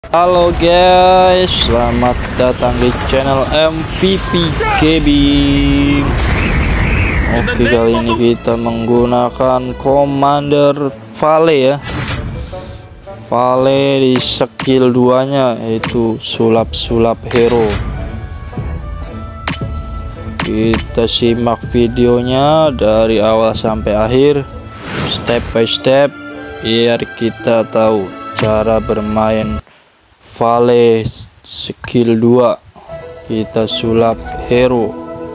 Halo guys, selamat datang di channel MVP Gaming. Oke, kali ini kita menggunakan Commander Vale ya. Vale di skill 2 nya yaitu sulap-sulap hero. Kita simak videonya dari awal sampai akhir, step by step, biar kita tahu cara bermain Vale skill 2. Kita sulap hero,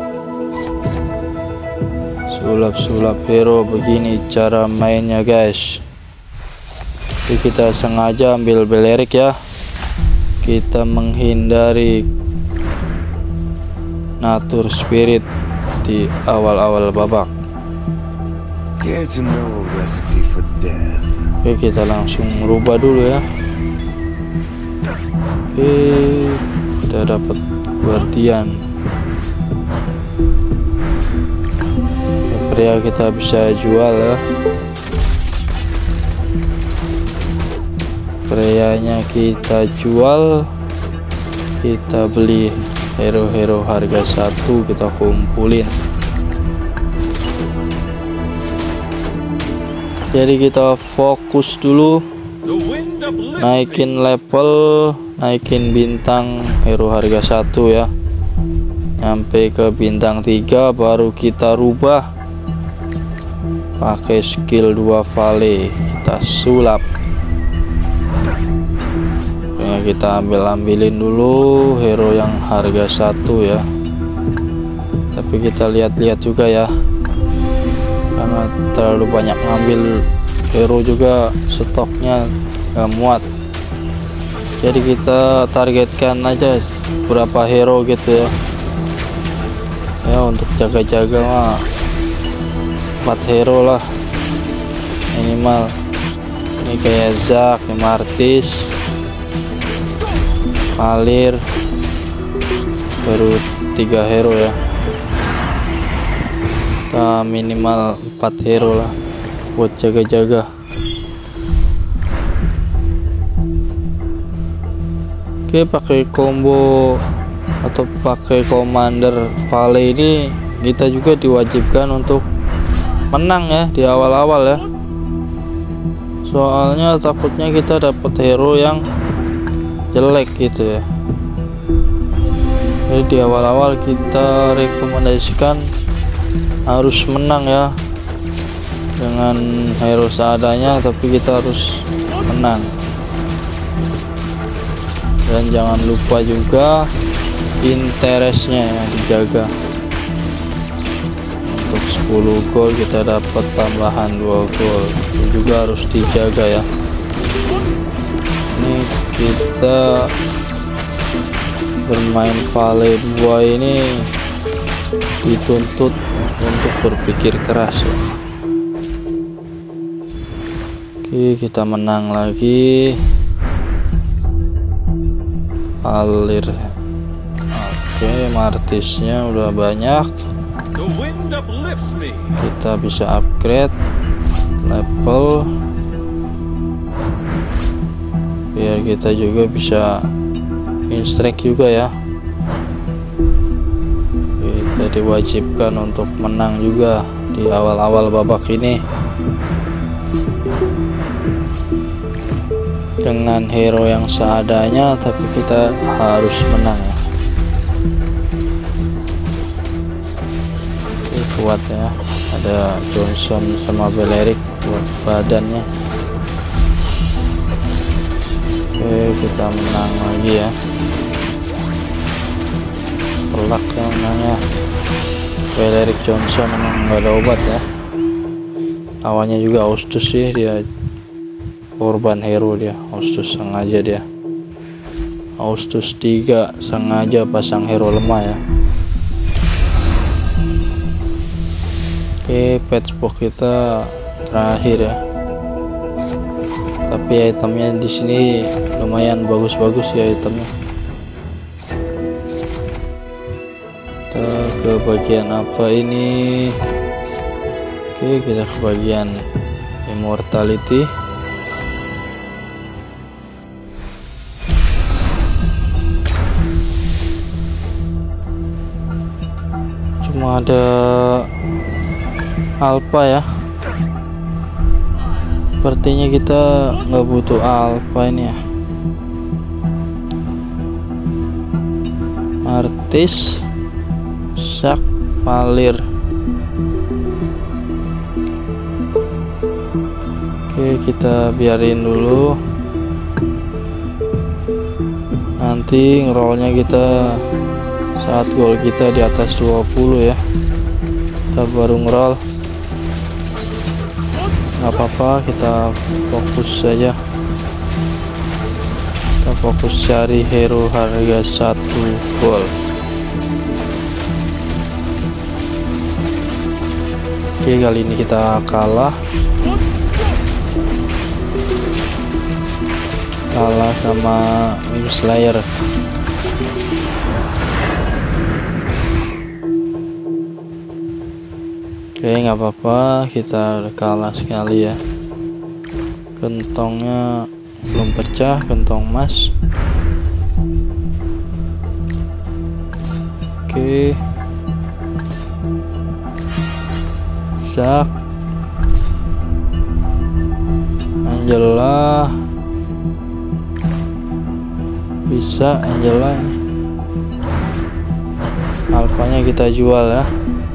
sulap hero. Begini cara mainnya guys. Jadi kita sengaja ambil belerik ya, kita menghindari natur spirit di awal-awal babak. Oke, kita langsung rubah dulu ya. Oke, kita dapat guardian. Pria kita bisa jual ya. Prianya kita jual, kita beli hero-hero harga 1, kita kumpulin. Jadi kita fokus dulu, naikin level, naikin bintang hero harga 1 ya, sampai ke bintang 3 baru kita rubah pakai skill 2 Vale, kita sulap. Kita ambilin dulu hero yang harga 1 ya, tapi kita lihat-lihat juga ya, karena terlalu banyak ngambil hero juga stoknya gak muat. Jadi kita targetkan aja berapa hero gitu ya, untuk jaga-jaga mah 4 hero lah minimal. Ini kayak Zac, Martis, Alir, baru 3 hero ya. Kita minimal 4 hero lah buat jaga-jaga. Oke, pakai combo atau pakai Commander Vale ini kita juga diwajibkan untuk menang ya di awal-awal ya. Soalnya takutnya kita dapat hero yang jelek gitu ya. Jadi di awal-awal kita rekomendasikan harus menang ya, dengan hero seadanya, tapi kita harus menang. Dan jangan lupa juga interestnya ya, dijaga. Untuk 10 gol kita dapat tambahan 2 gol, itu juga harus dijaga ya. Ini kita bermain Vale 2 ini dituntut untuk berpikir keras ya. Oke, kita menang lagi. Alir. Oke, Martisnya udah banyak, kita bisa upgrade level biar kita juga bisa in-strike juga ya. Kita diwajibkan untuk menang juga di awal-awal babak ini dengan hero yang seadanya, tapi kita harus menang ya. Ini kuat ya, ada Johnson sama Belerik buat badannya. Oke, kita menang lagi ya. Telak ya menangnya. Belerik Johnson emang nggak ada obat ya. Awalnya juga Austus sih, dia korban hero, dia Austus sengaja, dia Austus 3 sengaja pasang hero lemah ya. Oke, patchbox kita terakhir ya, tapi itemnya di sini lumayan bagus-bagus ya itemnya. Kita ke bagian apa ini? Oke, kita ke bagian immortality. ada alpha ya. Sepertinya kita nggak butuh alpha ini ya. Martis, Sak, Palir. Oke, kita biarin dulu. Nanti ngerollnya kita saat gol kita di atas 20 ya, kita baru ngeroll. Nggak apa-apa, kita fokus saja. Kita fokus cari hero harga 1 gol. Oke, kali ini kita kalah sama Wing Slayer. Oke, nggak apa-apa, kita udah kalah sekali ya. Kentongnya belum pecah, kentong emas. Oke, Sak, Angela, bisa Angela. Alfanya kita jual ya.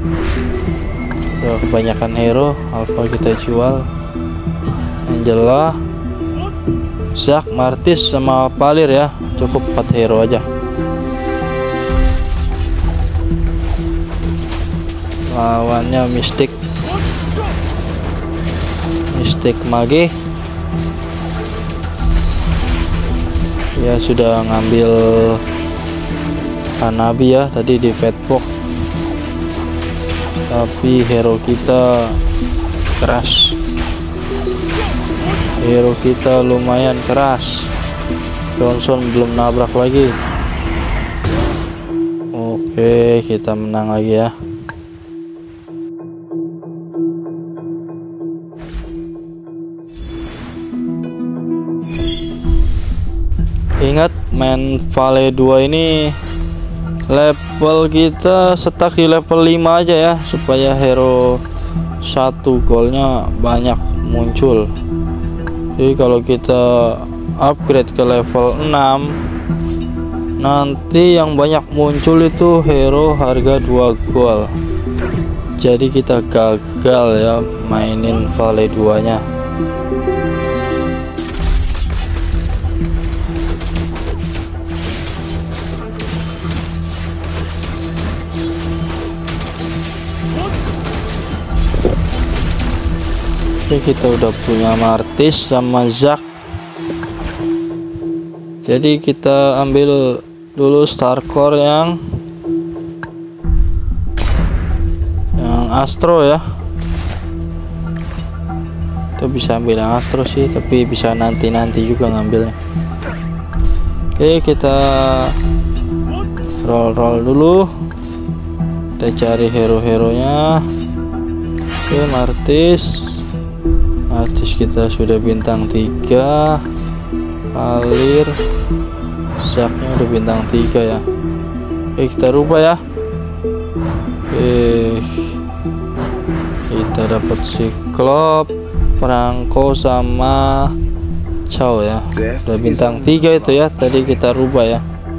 Kebanyakan hero, alpha kita jual. Angela, Zack, Martis sama Palir ya. Cukup 4 hero aja. Lawannya Mystic Mage. Ya sudah ngambil Hanabi ya tadi di Fatbox. Tapi hero kita keras. Hero kita lumayan keras. Johnson belum nabrak lagi. Oke, kita menang lagi ya. Ingat, main Vale 2 ini level kita stuck di level 5 aja ya, supaya hero 1 golnya banyak muncul. Jadi kalau kita upgrade ke level 6, nanti yang banyak muncul itu hero harga 2 gol. Jadi kita gagal ya mainin Vale 2 nya. Kita udah punya Martis sama Zack, jadi kita ambil dulu star core yang Astro ya. Kita bisa ambil yang Astro sih, tapi bisa nanti juga ngambilnya. Oke, kita roll dulu, kita cari hero-heronya. Oke, Martis kita sudah bintang 3, Palir, Zaknya udah bintang 3 ya. Oke, kita rubah ya. Oke, kita dapat Cyclop, Perangko sama Chow ya. Udah bintang 3 itu ya. Tadi kita rubah ya.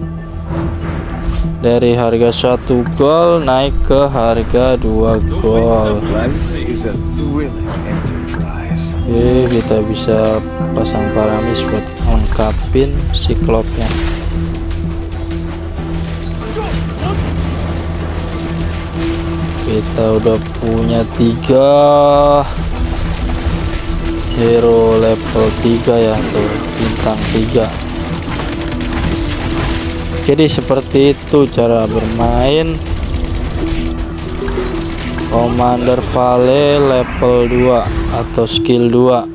Dari harga 1 gol naik ke harga 2 gol. Oke, kita bisa pasang Paramis buat lengkapin Cyclopnya. Kita udah punya 3 hero level 3 ya, tuh bintang 3. Jadi seperti itu cara bermain Commander Vale level 2 atau skill 2.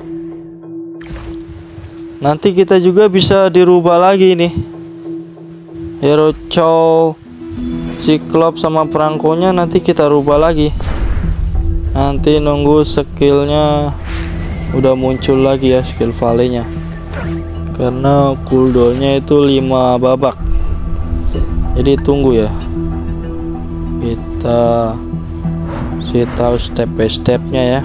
Nanti kita juga bisa dirubah lagi nih. Hero Chow, Cyclops sama perangkonya nanti kita rubah lagi. Nanti nunggu skillnya udah muncul lagi ya, skill Vale-nya. Karena cooldownnya itu 5 babak. Jadi tunggu ya. Gitu. kita kasih tahu step by stepnya ya.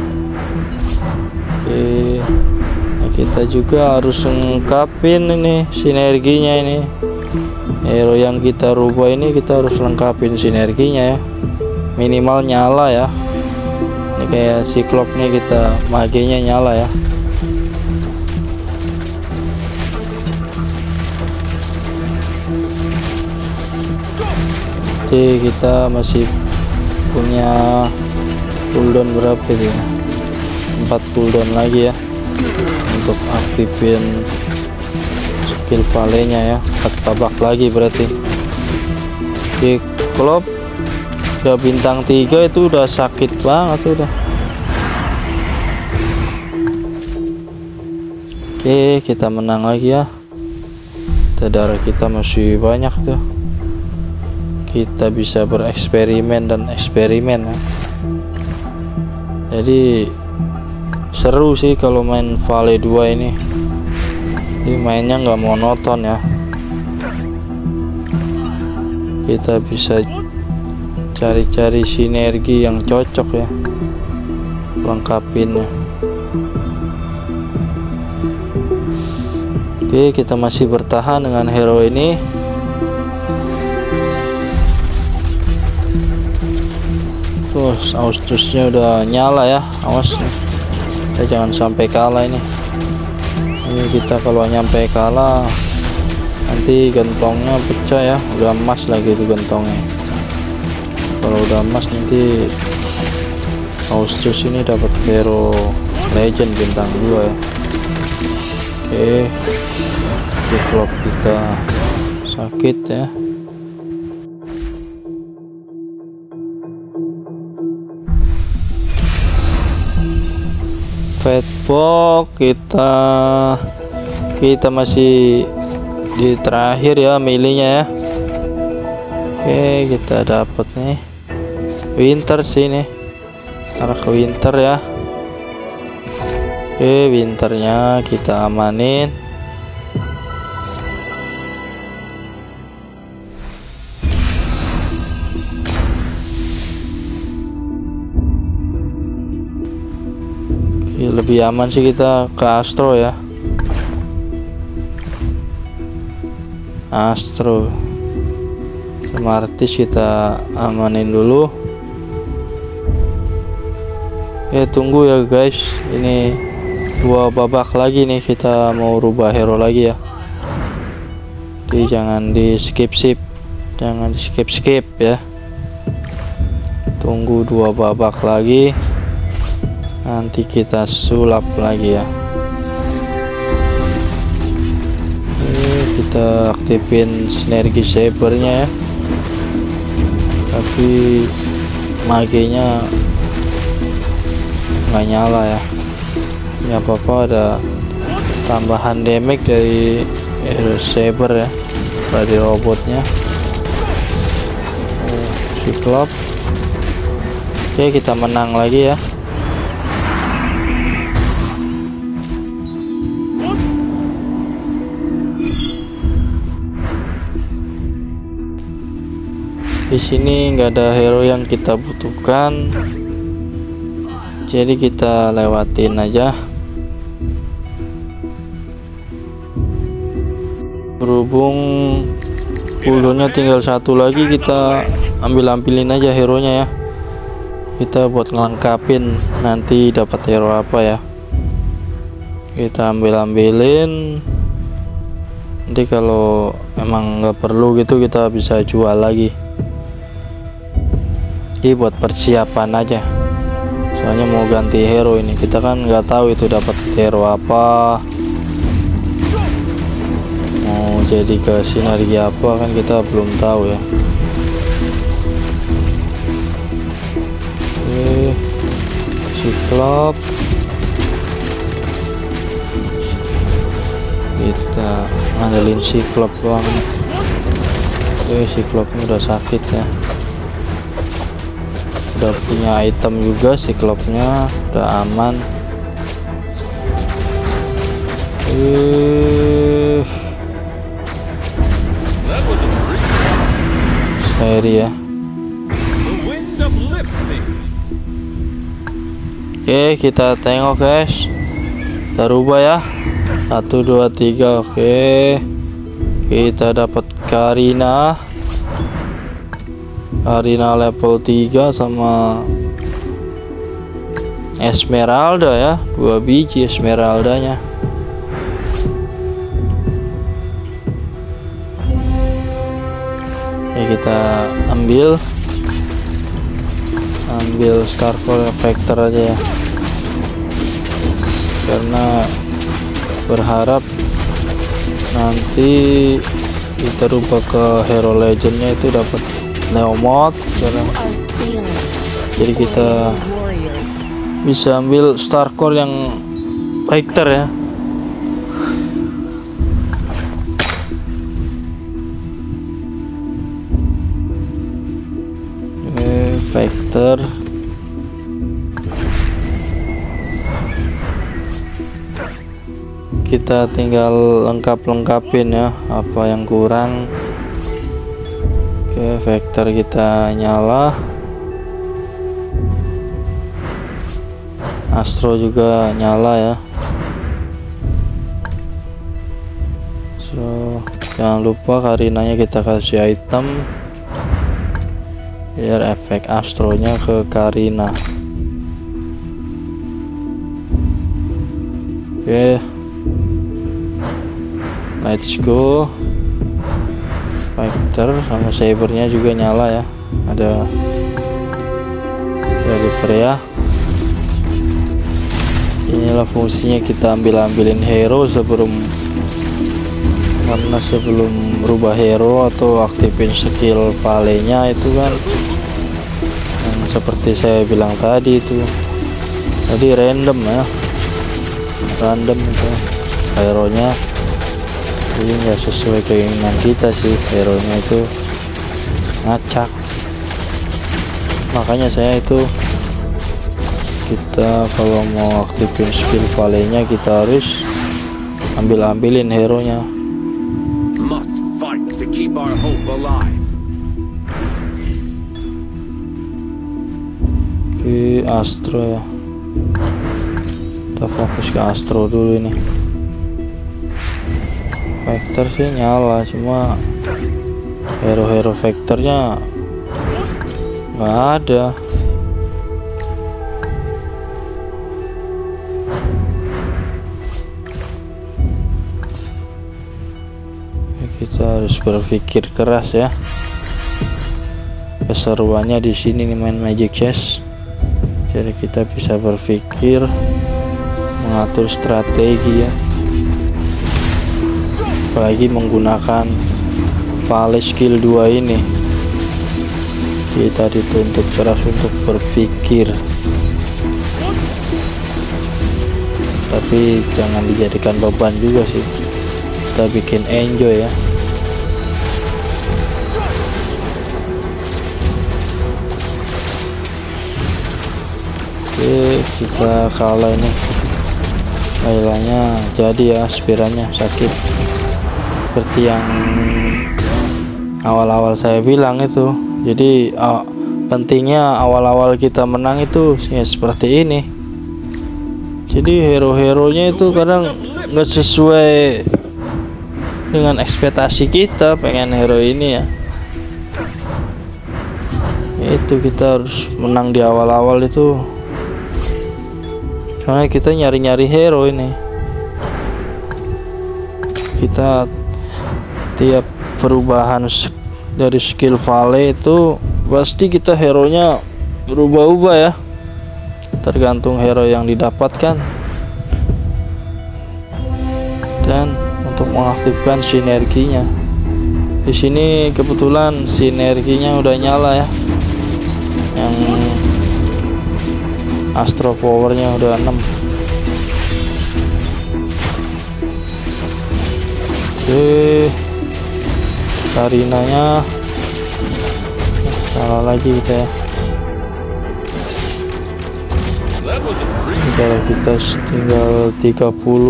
Oke, nah kita juga harus lengkapin ini sinerginya. Ini hero yang kita rubah ini kita harus lengkapin sinerginya ya, minimal nyala ya. Ini kayak Cyclops nih, kita maginya nyala ya. Oke, kita masih punya cooldown berapa itu ya, 4 cooldown lagi ya untuk aktifin skill palenya ya. 4 babak lagi berarti. Oke, klop udah bintang 3 itu udah sakit banget udah. Oke, kita menang lagi ya. Darah kita masih banyak tuh, kita bisa bereksperimen dan eksperimen ya. Jadi seru sih kalau main Vale 2 ini. Jadi mainnya nggak monoton ya, kita bisa cari-cari sinergi yang cocok ya, lengkapinnya. Oke, kita masih bertahan dengan hero ini. Terus Austusnya udah nyala ya, awas nih, kita jangan sampai kalah ini. Ini kita kalau nyampe kalah nanti gentongnya pecah ya, udah emas lagi itu gentongnya. Kalau udah emas nanti Austus ini dapat hero legend bintang 2 ya. Oke, Cyclops kita sakit ya. Fatbox kita masih di terakhir ya milihnya ya. Oke, kita dapat nih winter sih nih, arah ke winter ya. Oke, winternya kita amanin. Oke, lebih aman sih kita ke Astro ya. Astro Martis kita amanin dulu. Tunggu ya guys, ini 2 babak lagi nih kita mau rubah hero lagi ya. Jadi jangan di skip ya, tunggu 2 babak lagi, nanti kita sulap lagi ya. Kita aktifin sinergi sabernya ya, tapi maginya nggak nyala ya. Nggak apa-apa, ada tambahan damage dari hero saber ya, dari robotnya. Cyclops. Oke, kita menang lagi ya. Di sini nggak ada hero yang kita butuhkan, jadi kita lewatin aja. Berhubung cooldownnya tinggal 1 lagi, kita ambilin aja hero nya ya, kita buat ngelengkapin nanti dapat hero apa ya. Kita ambilin, nanti kalau emang nggak perlu gitu kita bisa jual lagi. Jadi buat persiapan aja, soalnya mau ganti hero ini, kita kan nggak tahu itu dapat hero apa, mau jadi ke sinergi apa kan kita belum tahu ya. Oke, Cyclops kita ngandelin Cyclops doang. Oke, Cyclops ini udah sakit ya, udah punya item juga Cyclops-nya, udah aman. Seri ya. Oke, kita tengok guys. Kita rubah ya. 1 2 3. Oke. Kita dapat Karina. Karina level 3 sama Esmeralda ya. 2 biji Esmeraldanya. Ya, kita ambil Starcore Vector aja ya, karena berharap nanti kita rubah ke hero legendnya itu dapat Neomod sekarang. Jadi kita bisa ambil Starcore yang Vector ya. Vector kita tinggal lengkapin ya apa yang kurang. Oke, Vector kita nyala, Astro juga nyala ya. So jangan lupa Karinanya kita kasih item biar efek Astronya ke Karina. Oke, let's go. Vector sama Sabernya juga nyala ya, ada Reaper ya. Inilah fungsinya kita ambilin hero sebelum berubah hero atau aktifin skill palenya itu kan yang seperti saya bilang tadi itu tadi random itu hero nya, jadi nggak sesuai keinginan kita sih, hero nya itu ngacak. Makanya saya itu kita kalau mau aktifin skill palenya kita harus ambilin hero nya. Our hope alive. Oke, Astro ya. Kita fokus ke Astro dulu ini. Vector sih nyala, cuma hero-hero Vectornya nggak ada. Kita harus berpikir keras ya. Keseruannya di sini nih main Magic Chess. Jadi kita bisa berpikir, mengatur strategi ya. Apalagi menggunakan Vale skill 2 ini. Kita dituntut keras untuk berpikir. Tapi jangan dijadikan beban juga sih. Kita bikin enjoy ya. Oke, kita kalah ini. Kailanya jadi ya, spiranya sakit seperti yang awal-awal saya bilang itu. Jadi pentingnya awal-awal kita menang itu ya seperti ini. Jadi hero-heronya itu kadang nggak sesuai dengan ekspektasi kita, pengen hero ini ya. Itu kita harus menang di awal-awal itu. Soalnya kita nyari-nyari hero ini. Kita tiap perubahan dari skill Vale itu pasti kita hero nya berubah-ubah ya, tergantung hero yang didapatkan. Dan untuk mengaktifkan sinerginya, di sini kebetulan sinerginya udah nyala ya, yang Astro powernya udah 6. Oke, Karinanya salah lagi kita ya. Kita tinggal 30.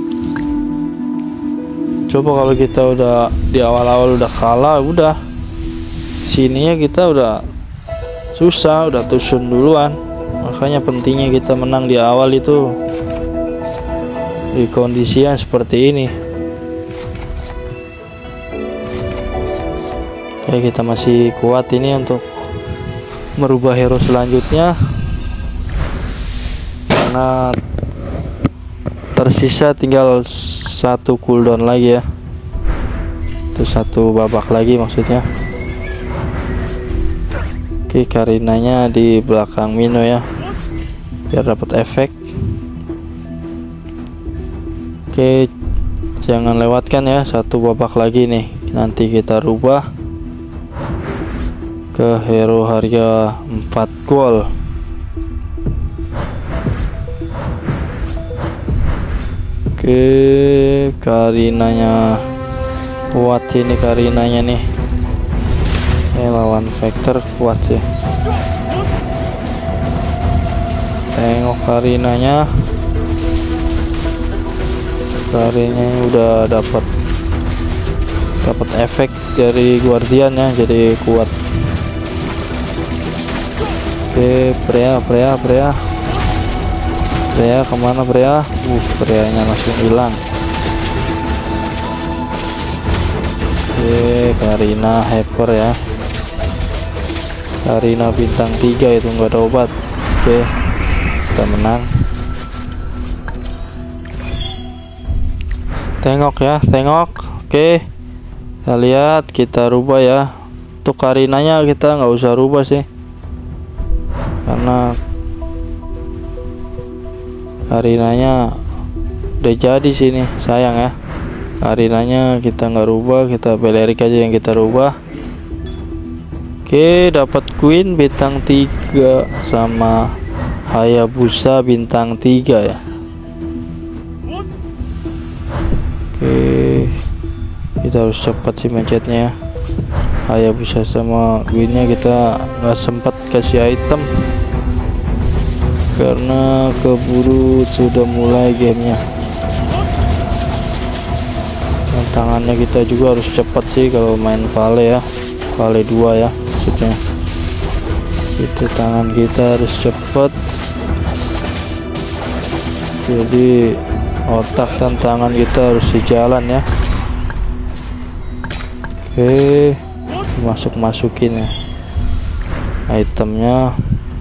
Coba kalau kita udah di awal-awal udah kalah, udah sininya kita udah susah, udah tusun duluan. Makanya pentingnya kita menang di awal itu di kondisi yang seperti ini. Oke, kita masih kuat ini untuk merubah hero selanjutnya, karena tersisa tinggal satu cooldown lagi ya, itu satu babak lagi maksudnya. Oke, Karinanya di belakang Mino ya, biar dapat efek. Oke, jangan lewatkan ya, satu babak lagi nih, nanti kita rubah ke hero harga 4 gold. Oke, Karinanya kuat sih ini, Karinanya nih. Lawan Vector kuat sih. Tengok Karinanya. Karinanya udah dapat efek dari Guardian ya, jadi kuat. Oke, Freya kemana Freya? Freya-nya langsung hilang. Oke, Karina hyper ya. Karina bintang 3 itu nggak ada obat. Oke, kita menang. Tengok ya, tengok. Oke, kita lihat, kita rubah ya. Untuk Karinanya kita nggak usah rubah sih, karena Karinanya udah jadi sini. Sayang ya, Karinanya kita nggak rubah, kita Belerik aja yang kita rubah. Oke, dapat Queen bintang 3 sama Hayabusa bintang 3 ya. Oke, kita harus cepat sih mencetnya ya. Hayabusa sama Queennya kita nggak sempat kasih item karena keburu sudah mulai gamenya. Tantangannya kita juga harus cepat sih kalau main Vale ya, Vale 2 ya maksudnya. Itu tangan kita harus cepat, jadi otak dan tangan kita harus sejalan ya. Oke, masukin ya itemnya.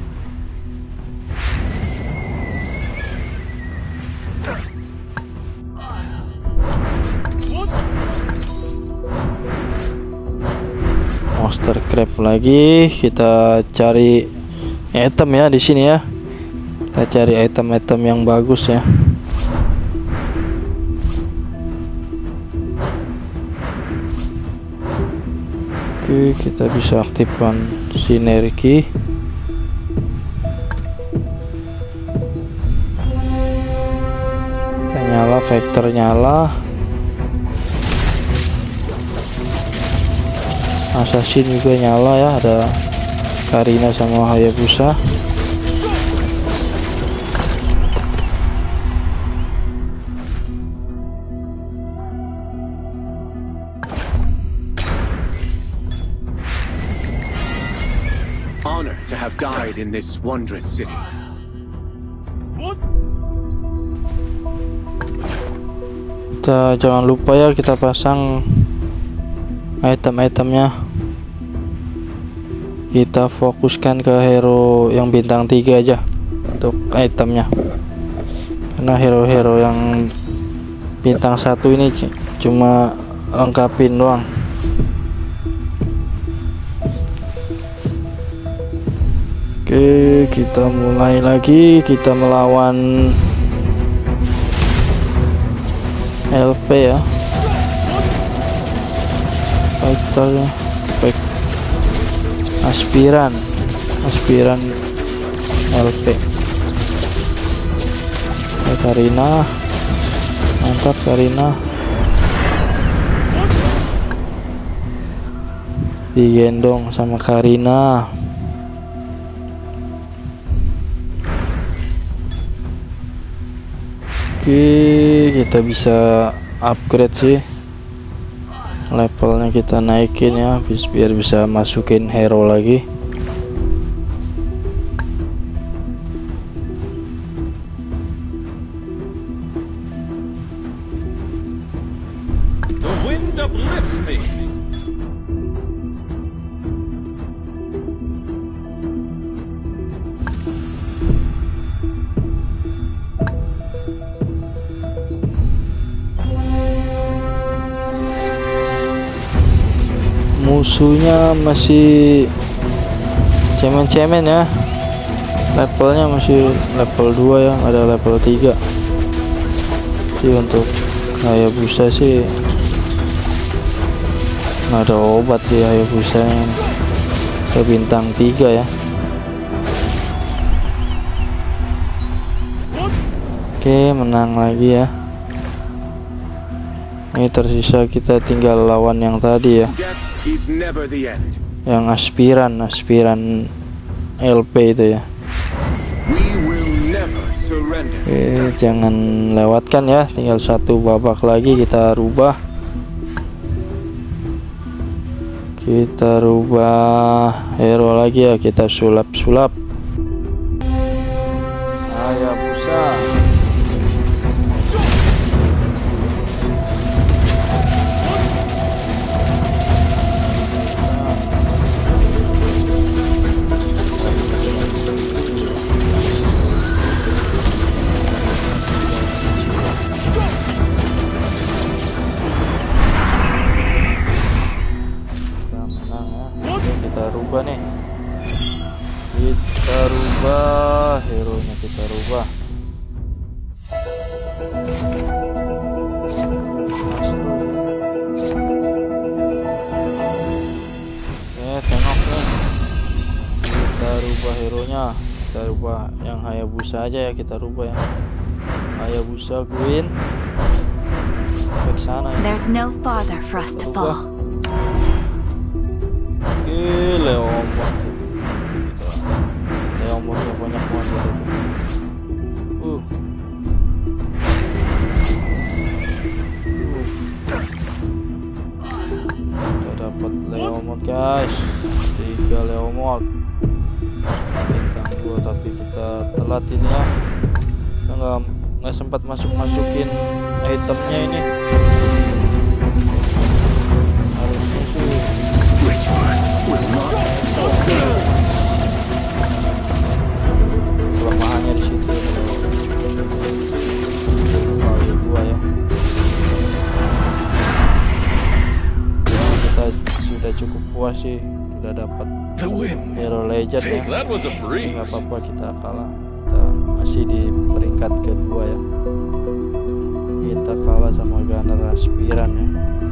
Monster Crab lagi, kita cari item ya di sini ya. Kita cari item-item yang bagus ya. Oke, kita bisa aktifkan sinergi. Kita nyala, Vector nyala, Assassin juga nyala ya, ada Karina sama Hayabusa. Honor to have died in this wondrous city. Kita jangan lupa ya, kita pasang item-itemnya. Kita fokuskan ke hero yang bintang 3 aja untuk itemnya, karena hero-hero yang bintang 1 ini cuma lengkapin doang. Oke, kita mulai lagi, kita melawan LP ya, fighter baik aspiran LP. Karina mantap, Karina digendong sama Karina. Oke, kita bisa upgrade sih, levelnya kita naikin ya, biar bisa masukin hero lagi. gift uplifts me. Musuhnya masih cemen-cemen ya, levelnya masih level 2 ya, ada level 3 sih. Untuk Hayabusa sih nggak ada obat sih Hayabusa yang ke bintang 3 ya. Oke, menang lagi ya. Ini tersisa kita tinggal lawan yang tadi ya, Death is never the end. yang aspiran LP itu ya. We will never surrender. Oke, jangan lewatkan ya, tinggal satu babak lagi. Kita rubah hero lagi ya, kita sulap Hayabusa. Kita rubah nih, kita rubah hero-nya, kita rubah tengok nih, kita rubah hero-nya, kita rubah yang Hayabusa aja ya, kita rubah yang Hayabusa Queen ke sana ya. There's no farther for us to fall. Leomornya banyak banget kita dapat Leomord guys, 3 Leomord bintang 2, tapi kita telat ini ya, kita nggak sempat masukin itemnya ini. Harusnya sih Which one will not forgive? kelemahannya di situ. Kali 2 ya. Kita sudah cukup puas sih, sudah dapat The wind. hero legend ya. That was a breeze. Nggak apa-apa, kita kalah, kita masih di peringkat kedua ya. Kita kalah sama Gunner aspiran ya.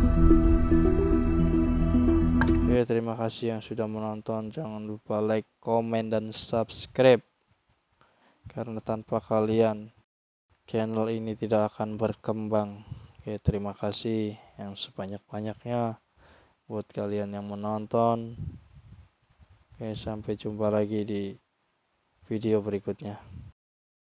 Oke, terima kasih yang sudah menonton. Jangan lupa like, komen, dan subscribe, karena tanpa kalian channel ini tidak akan berkembang. Oke, terima kasih yang sebanyak-banyaknya buat kalian yang menonton. Oke, sampai jumpa lagi di video berikutnya.